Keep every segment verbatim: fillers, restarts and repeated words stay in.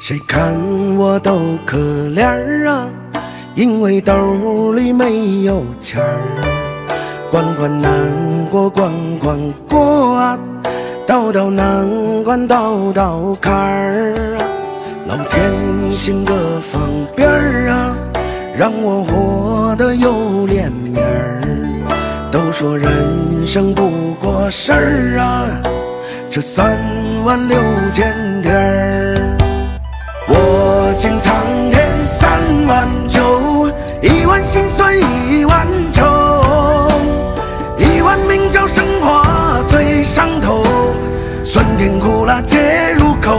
谁看我都可怜儿啊，因为兜里没有钱儿。关关难过关关过啊，道道难关道道坎儿啊。老天行个方便儿啊，让我活得有脸面儿。都说人生不过事儿啊，这三万六千天儿。我敬苍天三万九，一万心酸一万愁，一万名叫生活最上头，酸甜苦辣皆入口。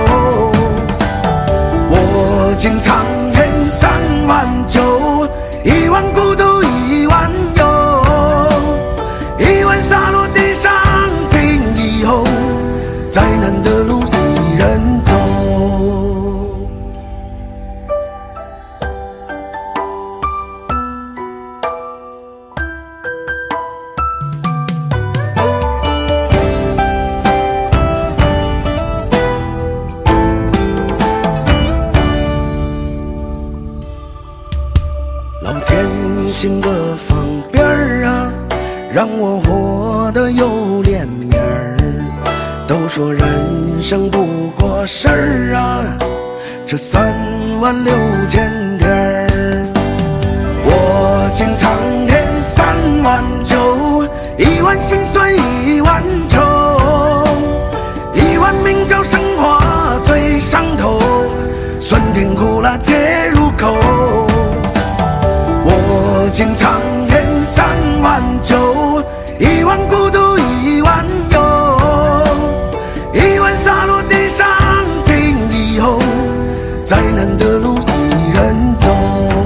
我敬苍天三万九，一万孤独一万忧，一万洒落地上尽以后，再难的路一人走。老天行个方便儿啊，让我活得有脸面儿。都说人生不过事儿啊，这三万六千天儿。我敬苍天三万九，一万心酸一万愁，一万名叫生活最上头，酸甜苦辣皆入口。我敬苍天三万九，一万孤独一万忧，一万洒落地上尽以后，再难的路一人走。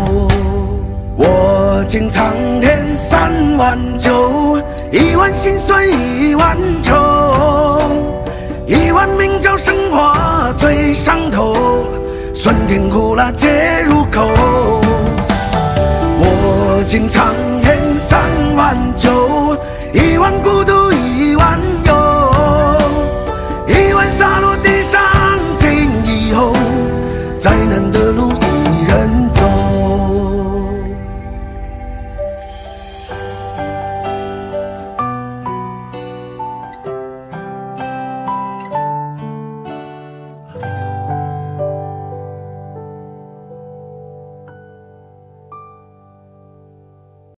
我敬苍天三万九，一万心酸一万愁，一万名叫生活最上头，酸甜苦辣皆入口。我敬苍天三万九，一万孤独